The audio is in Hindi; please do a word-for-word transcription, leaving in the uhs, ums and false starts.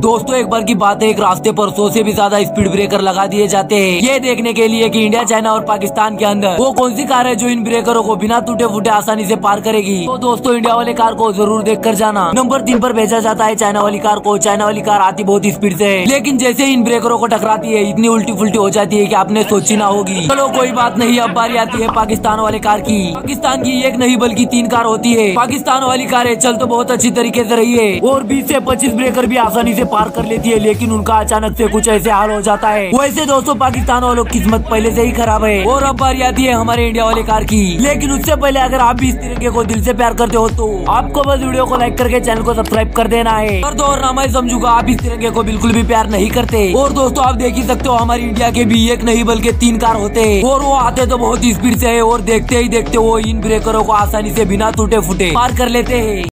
दोस्तों एक बार की बात है, एक रास्ते पर सौ से भी ज्यादा स्पीड ब्रेकर लगा दिए जाते हैं, ये देखने के लिए कि इंडिया, चाइना और पाकिस्तान के अंदर वो कौन सी कार है जो इन ब्रेकरों को बिना टूटे फूटे आसानी से पार करेगी। तो दोस्तों इंडिया वाले कार को जरूर देख कर जाना। नंबर तीन पर भेजा जाता है चाइना वाली कार को। चाइना वाली कार आती बहुत स्पीड से है, लेकिन जैसे इन ब्रेकरों को टकराती है इतनी उल्टी फुल्टी हो जाती है कि आपने सोची ना होगी। चलो कोई बात नहीं, अब बारी आती है पाकिस्तान वाले कार की। पाकिस्तान की एक नहीं बल्कि तीन कार होती है। पाकिस्तान वाली कारें चल तो बहुत अच्छी तरीके से रही है और बीस से पच्चीस ब्रेकर भी आसानी से पार कर लेती है, लेकिन उनका अचानक से कुछ ऐसे हाल हो जाता है। वैसे दोस्तों पाकिस्तान वालों की किस्मत पहले से ही खराब है और अब बारी आती है हमारे इंडिया वाले कार की। लेकिन उससे पहले अगर आप भी इस तिरंगे को दिल से प्यार करते हो तो आपको बस वीडियो को लाइक करके चैनल को सब्सक्राइब कर देना है। और तो और ना मैं समझूंगा आप इस तिरंगे को बिल्कुल भी प्यार नहीं करते। और दोस्तों आप देख ही सकते हो हमारी इंडिया के भी एक नहीं बल्कि तीन कार होते हैं और वो आते तो बहुत स्पीड से है और देखते ही देखते वो इन ब्रेकरों को आसानी से बिना टूटे फूटे पार कर लेते हैं।